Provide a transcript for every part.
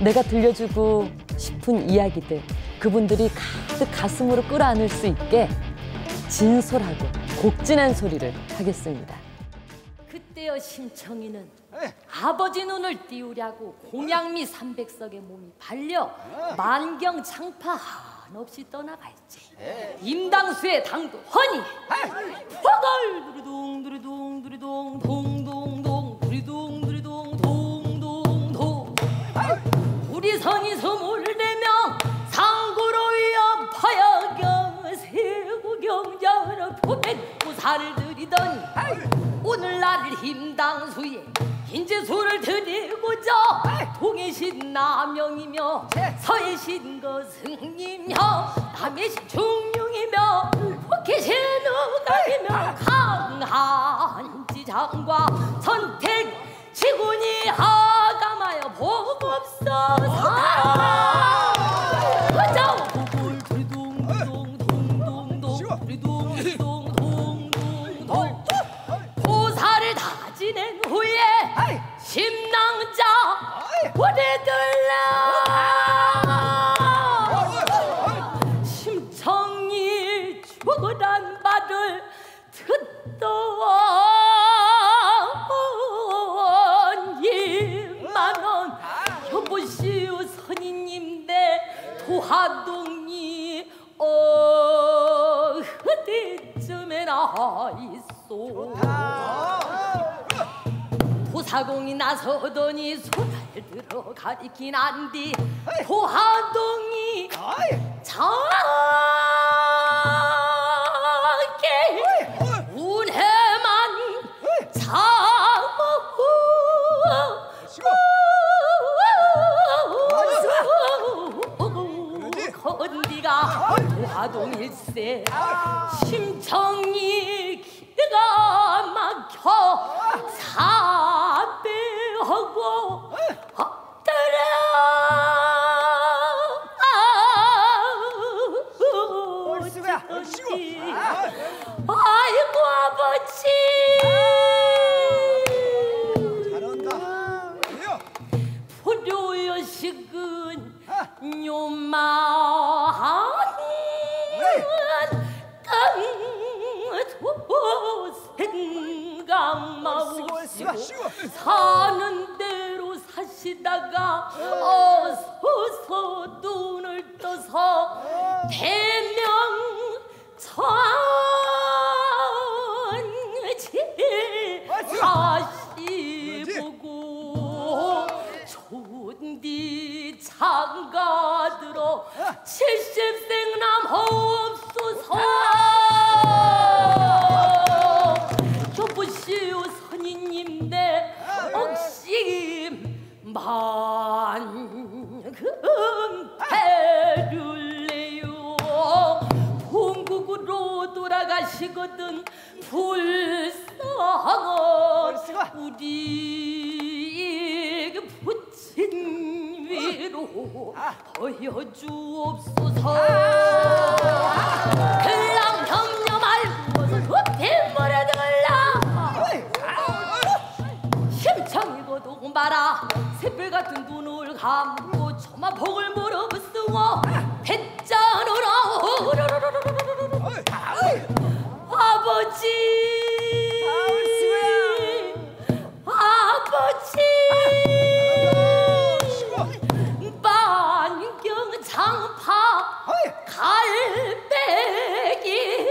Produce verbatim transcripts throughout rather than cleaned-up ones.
내가 들려주고 싶은 이야기들, 그분들이 가득 가슴으로 끌어안을 수 있게 진솔하고 곡진한 소리를 하겠습니다. 그때여 심청이는 아버지 눈을 띄우려고 공양미 삼백석의 몸이 발려 만경 창파 한없이 떠나갈지 임당수의 당도 허니 허걸 두리둥 두리둥 두리둥 동동동 두리둥 두리둥 동동동 우리 선이 소물대며 상고로 위험 파야경 세고경자로 포백고사를 들이더니 오늘날 힘당수에 인재소를 드리고자 동해신 남영이며 서해신 거승이며 남해신 중룡이며 북해신 우강이며 강한 지장과 선택 지군이 하감하여 복없어서 어쩌 구굴 두리둥두둥 동동동 두리둥두둥 동동동 고사를 다 지낸 후에 심낭자 보내들라 심청이 죽으란 말을 듣더니만은 여보시오 선인님대 도하동이 어디쯤에나 있소 도사공이 나서더니 손을 들어 가리킨 안디 도하동이 작게 운해만 참고 건디가 도하동일세 심청이 기가 막혀 사배하고 엎드려 아이고 아버지 잘한다. 불효여식은 요만 생각마옵시고 사는 대로 사시다가 어서서 눈을 떠서 대명천지 다시보고 좋은디 장가들어 칠십생남 하옵소서 여보시오 선인님네 억심 만금 배를내요 본국으로 돌아가시거든 불쌍한 우리 부친 위로 보여주옵소서 그냥 염려 말고 빗물에들라 심청이고도 마라 새별같은 눈을 감고 초마복을 물어보쓰고 배짠으로 아버지 아버지 만경 장파 갈매기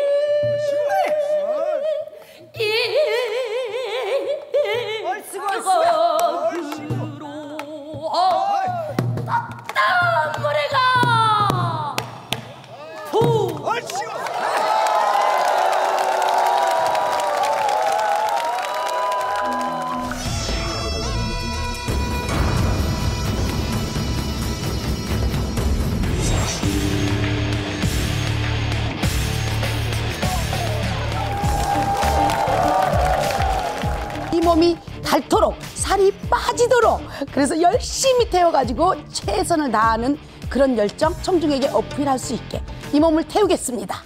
이거으로 땀물에가 부 이 몸이 닳도록 살이 빠지도록 그래서 열심히 태워가지고 최선을 다하는 그런 열정 청중에게 어필할 수 있게 이 몸을 태우겠습니다.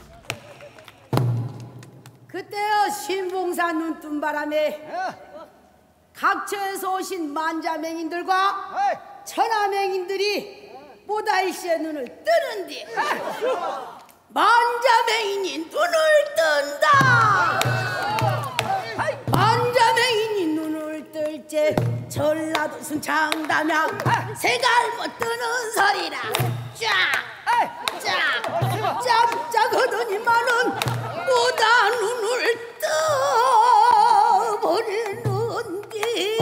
그때요 신봉산 눈뜬바람에 각처에서 오신 만자맹인들과 천하맹인들이 보다이씨의 눈을 뜨는디 만자맹인이 눈을 뜬다. 만자맹인이 눈을 뜰째 전라도 순창담양 새갈 못 뜨는 소리라 쫙쫙 짝짝하더니만은 보다 눈을 떠버리는디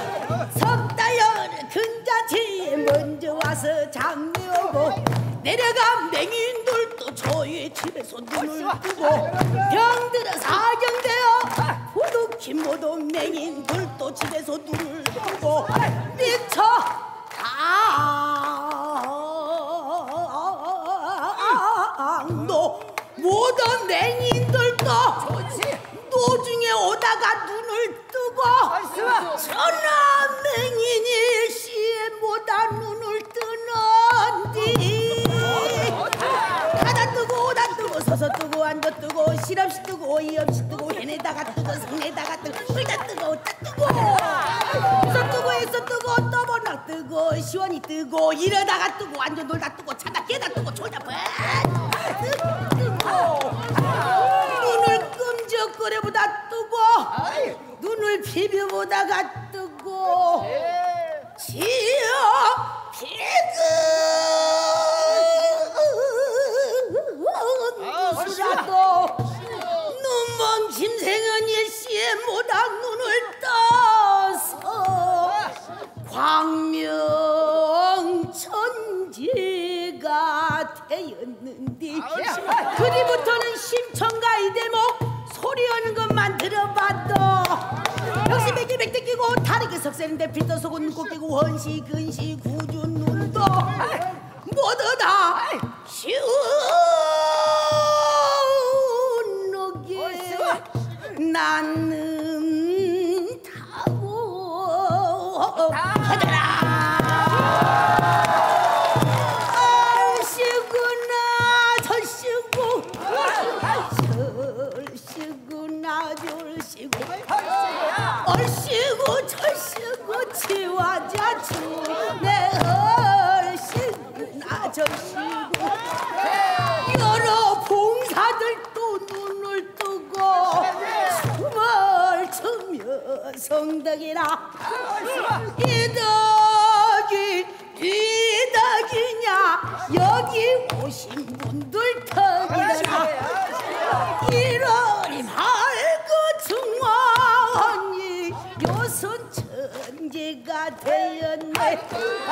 석다열의 근자치에 먼저 와서 장미오고 내려간 맹인들도 저의 집에서 눈을 뜨고 병들어 사경되어 후둑히 모든 맹인들도 집에서 눈을 뜨고 미쳐 강도 모든 맹인들도 노중에 오다가 눈을 뜨고 천하 맹인이 시에 못다 눈을 뜨는디 가다 뜨고 오다 뜨고 서서 뜨고 앉아 뜨고 실없이 뜨고 어이없이 뜨고 해내다가 뜨고 성내다가 뜨고 울다 뜨고 웃다 뜨고 해서 뜨고 해서 뜨고 떠보나 뜨고 시원히 뜨고 이러다가 뜨고 앉아 놀다 뜨고 자다 깨다 뜨고 졸다 뻔 뜨고 눈을 끔적거려보다 뜨고 눈을 비벼보다가 뜨고 지어 피그 수라도 눈먼 김생은 일시에 못한 눈을 떠서 광명천지가 되었는디 그리부터는 심청가의 대목 소리하는 것만 들어봐도 역시 맥기맥 뜯기고 다르게 석세는데 빛도 속은 눈꽃 끼고 원시 근시 구준 눈도 모두 다 시원하게 나는 타고 하더라. 얼씨구나 절씨구 절씨구나 절씨구 얼씨구 절씨구 치와자 치내 얼씨구나 절씨구 여러 봉사들도 눈을 뜨고 춤을 추며 성덕이라 이덕이 뒤덕이냐 여기 오신 분들 덕이라 이러니 말고 중화언니 요선 천지가 되었네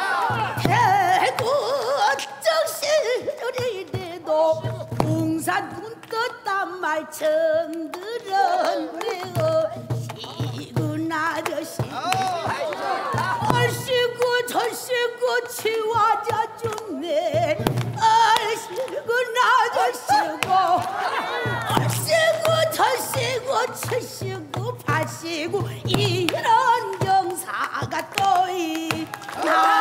대구적시들이래도 봉사 눈 떴단 말 처음 들었네요 시구나 저시구 얼씨구 절씨구 치와자 좋네 얼씨구나 저씨구 얼씨구 절씨구 칠씨구 팔씨구 이런 경사가 또 있나